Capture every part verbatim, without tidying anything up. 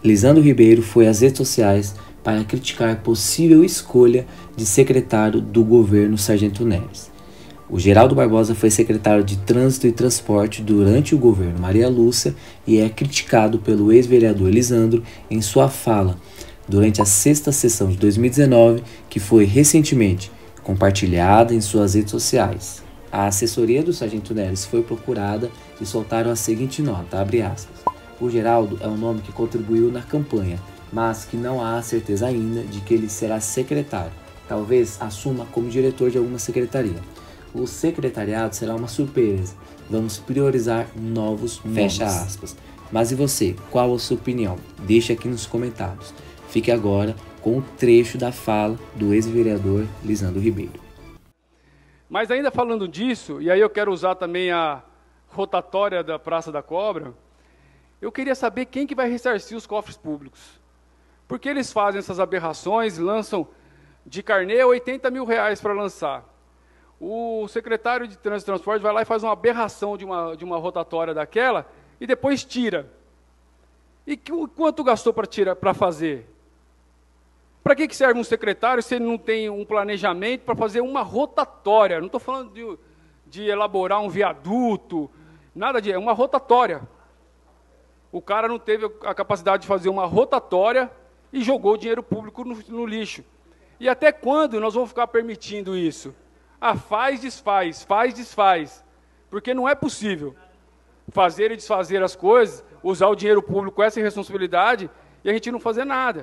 Lisandro Ribeiro foi às redes sociais para criticar possível escolha de secretário do governo Sargento Neves. O Geraldo Barbosa foi secretário de Trânsito e Transporte durante o governo Maria Lúcia e é criticado pelo ex-vereador Lisandro em sua fala durante a sexta sessão de dois mil e dezenove, que foi recentemente compartilhada em suas redes sociais. A assessoria do Sargento Neves foi procurada e soltaram a seguinte nota, abre aspas. O Geraldo é um nome que contribuiu na campanha, mas que não há certeza ainda de que ele será secretário. Talvez assuma como diretor de alguma secretaria. O secretariado será uma surpresa. Vamos priorizar novos nomes. Fecha aspas. Mas e você? Qual a sua opinião? Deixe aqui nos comentários. Fique agora com o trecho da fala do ex-vereador Lisandro Ribeiro. Mas ainda falando disso, e aí eu quero usar também a rotatória da Praça da Cobra, eu queria saber quem que vai ressarcir os cofres públicos. Porque eles fazem essas aberrações, lançam de carnê oitenta mil reais para lançar. O secretário de Trânsito e Transporte vai lá e faz uma aberração de uma, de uma rotatória daquela e depois tira. E que, quanto gastou para tirar, para fazer? Para que, que serve um secretário se ele não tem um planejamento para fazer uma rotatória? Não estou falando de, de elaborar um viaduto, nada disso, é uma rotatória. O cara não teve a capacidade de fazer uma rotatória e jogou o dinheiro público no, no lixo. E até quando nós vamos ficar permitindo isso? Ah, faz, desfaz, faz, desfaz. Porque não é possível fazer e desfazer as coisas, usar o dinheiro público com essa irresponsabilidade e a gente não fazer nada.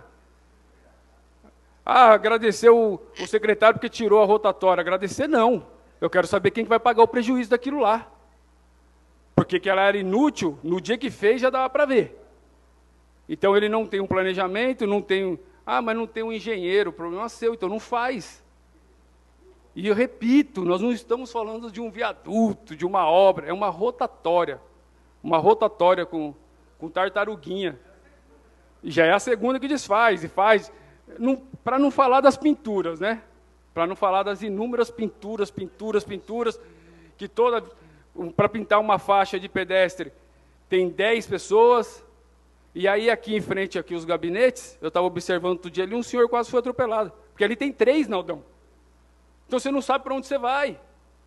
Ah, agradecer o, o secretário porque tirou a rotatória. Agradecer não. Eu quero saber quem vai pagar o prejuízo daquilo lá. Porque que ela era inútil, no dia que fez já dava para ver. Então ele não tem um planejamento, não tem... Ah, mas não tem um engenheiro, o problema é seu, então não faz. E eu repito, nós não estamos falando de um viaduto, de uma obra, é uma rotatória. Uma rotatória com, com tartaruguinha. E já é a segunda que desfaz, e faz... Para não falar das pinturas, né? Para não falar das inúmeras pinturas, pinturas, pinturas, que toda... Para pintar uma faixa de pedestre tem dez pessoas, e aí aqui em frente, aqui os gabinetes, eu estava observando todo dia ali, um senhor quase foi atropelado, porque ali tem três, Naldão. Então você não sabe para onde você vai.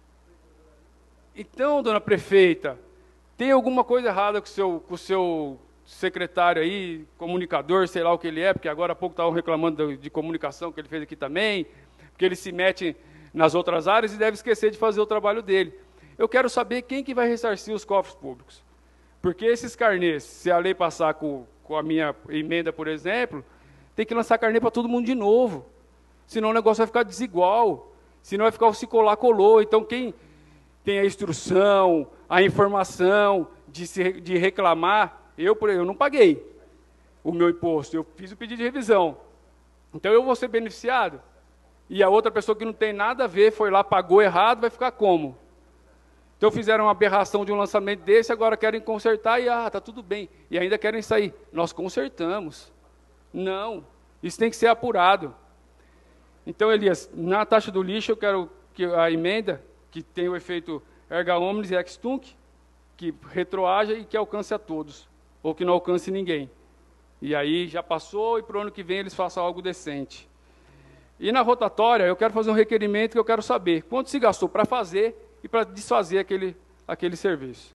Então, dona prefeita, tem alguma coisa errada com o seu, com o seu secretário aí, comunicador, sei lá o que ele é, porque agora há pouco estavam reclamando de, de comunicação que ele fez aqui também, porque ele se mete nas outras áreas e deve esquecer de fazer o trabalho dele. Eu quero saber quem que vai ressarcir os cofres públicos. Porque esses carnês, se a lei passar com, com a minha emenda, por exemplo, tem que lançar carnê para todo mundo de novo. Senão o negócio vai ficar desigual. Senão vai ficar o se colar, colou. Então quem tem a instrução, a informação de, se, de reclamar, eu, eu não paguei o meu imposto, eu fiz o pedido de revisão. Então eu vou ser beneficiado. E a outra pessoa que não tem nada a ver, foi lá, pagou errado, vai ficar como? Então fizeram uma aberração de um lançamento desse, agora querem consertar e, ah, está tudo bem. E ainda querem sair. Nós consertamos. Não, isso tem que ser apurado. Então, Elias, na taxa do lixo, eu quero que a emenda, que tem o efeito erga omnes e ex tunc, que retroaja e que alcance a todos, ou que não alcance ninguém. E aí já passou, e para o ano que vem eles façam algo decente. E na rotatória, eu quero fazer um requerimento que eu quero saber quanto se gastou para fazer e para desfazer aquele, aquele serviço.